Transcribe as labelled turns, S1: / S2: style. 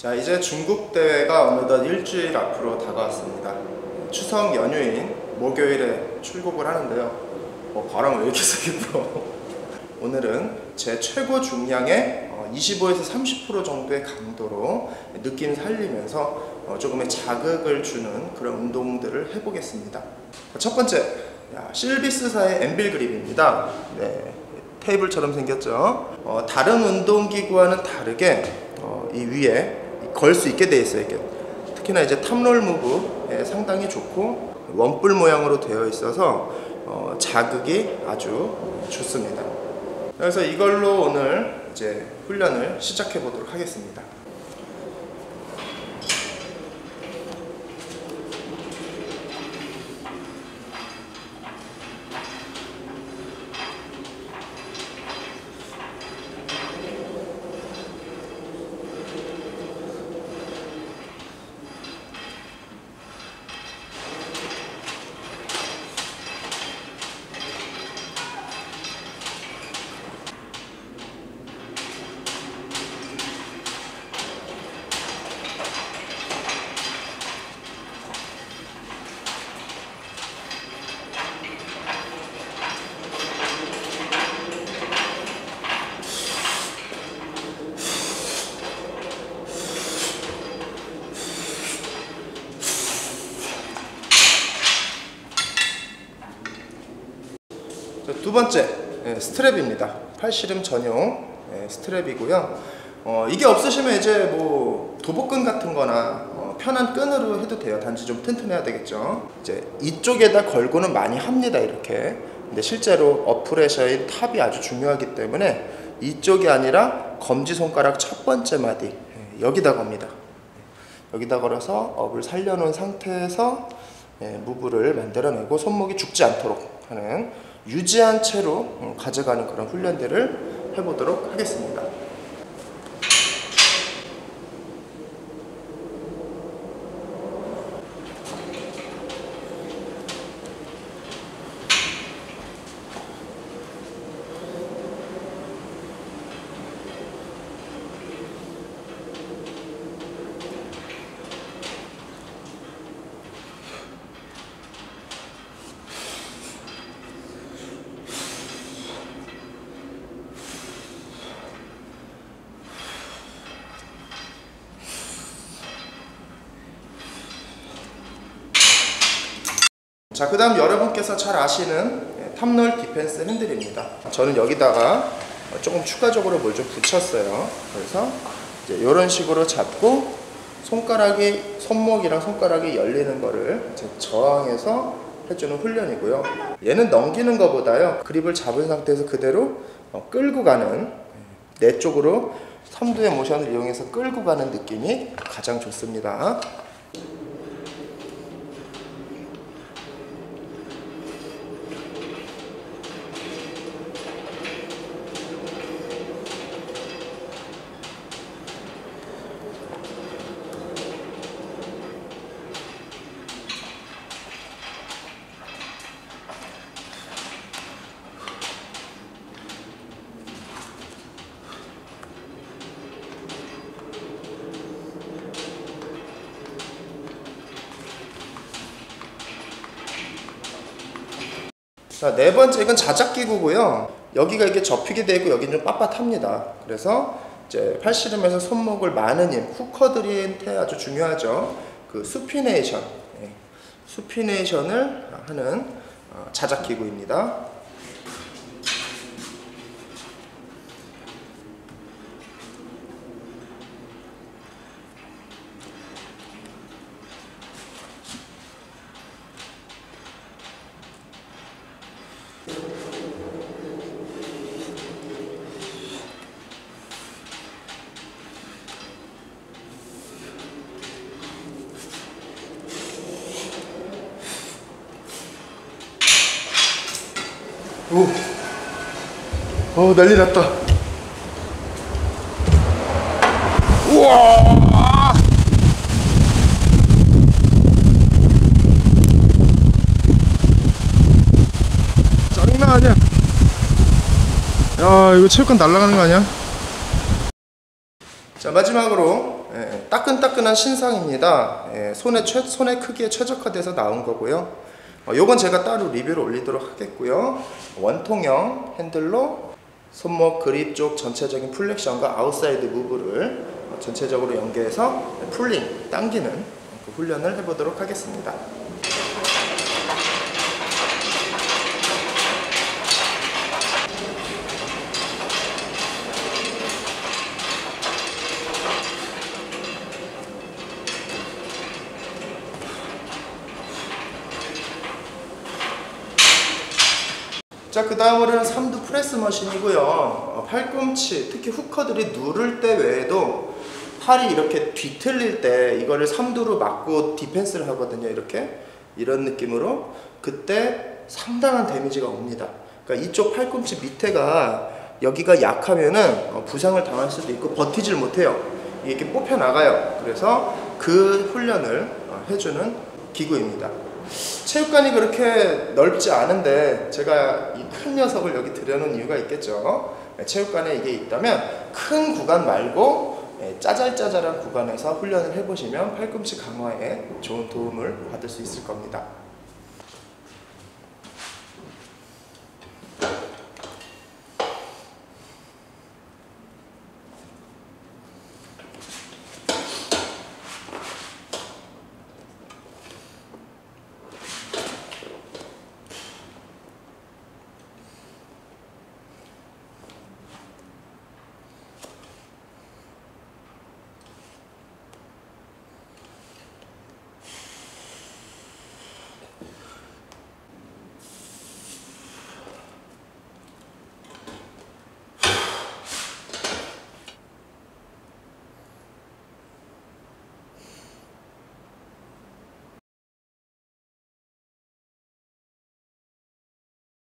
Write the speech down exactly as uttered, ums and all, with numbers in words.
S1: 자, 이제 중국 대회가 어느덧 일주일 앞으로 다가왔습니다. 추석 연휴인 목요일에 출국을 하는데요. 어, 바람 왜 이렇게 세게 불어? 오늘은 제 최고 중량의 이십오에서 삼십 퍼센트 정도의 강도로 느낌 살리면서 조금의 자극을 주는 그런 운동들을 해보겠습니다. 첫 번째, 실비스사의 엠빌 그립입니다. 네, 테이블처럼 생겼죠. 어, 다른 운동기구와는 다르게 어, 이 위에 걸 수 있게 되어 있어요. 이게. 특히나 이제 탑롤 무브에 상당히 좋고 원뿔 모양으로 되어 있어서 어, 자극이 아주 좋습니다. 그래서 이걸로 오늘 이제 훈련을 시작해 보도록 하겠습니다. 두 번째, 스트랩입니다. 팔씨름 전용 스트랩이고요. 어, 이게 없으시면 이제 뭐 도복근 같은 거나 어, 편한 끈으로 해도 돼요. 단지 좀 튼튼해야 되겠죠. 이제 이쪽에다 걸고는 많이 합니다. 이렇게. 근데 실제로 어프레셔인 탑이 아주 중요하기 때문에 이쪽이 아니라 검지손가락 첫 번째 마디 여기다 겁니다. 여기다 걸어서 업을 살려놓은 상태에서 무브를 만들어내고 손목이 죽지 않도록 하는 유지한 채로 가져가는 그런 훈련들을 해보도록 하겠습니다. 자, 그 다음 여러분께서 잘 아시는 탑롤 디펜스 핸들입니다. 저는 여기다가 조금 추가적으로 뭘 좀 붙였어요. 그래서 이제 이런 식으로 잡고 손가락이, 손목이랑 손가락이 열리는 거를 이제 저항해서 해주는 훈련이고요. 얘는 넘기는 것보다요, 그립을 잡은 상태에서 그대로 끌고 가는, 내 쪽으로 삼두의 모션을 이용해서 끌고 가는 느낌이 가장 좋습니다. 자, 네 번째, 이건 자작기구고요. 여기가 이게 접히게 되고 여기는 좀 빳빳합니다. 그래서 이제 팔씨름에서 손목을 많은 힘, 후커드린테 아주 중요하죠. 그 수피네이션, 네. 수피네이션을 하는 어, 자작기구입니다. 오, 어, 난리 났다. 우와! 장난 아니야. 야, 이거 체육관 날아가는 거 아니야? 자, 마지막으로 예, 따끈따끈한 신상입니다. 예, 손의, 최, 손의 크기에 최적화돼서 나온 거고요. 어, 요건 제가 따로 리뷰를 올리도록 하겠고요. 원통형 핸들로 손목 그립 쪽 전체적인 플렉션과 아웃사이드 무브를 전체적으로 연계해서 풀링, 당기는 그 훈련을 해보도록 하겠습니다. 자, 그 다음으로는 삼두 프레스 머신이고요. 어, 팔꿈치, 특히 후커들이 누를 때 외에도 팔이 이렇게 뒤틀릴 때 이거를 삼두로 막고 디펜스를 하거든요. 이렇게 이런 느낌으로 그때 상당한 데미지가 옵니다. 그러니까 이쪽 팔꿈치 밑에가 여기가 약하면은 어, 부상을 당할 수도 있고 버티질 못해요. 이게 이렇게 뽑혀 나가요. 그래서 그 훈련을 어, 해주는 기구입니다. 체육관이 그렇게 넓지 않은데 제가 이 큰 녀석을 여기 들여놓은 이유가 있겠죠. 체육관에 이게 있다면 큰 구간 말고 짜잘짜잘한 구간에서 훈련을 해보시면 팔꿈치 강화에 좋은 도움을 받을 수 있을 겁니다.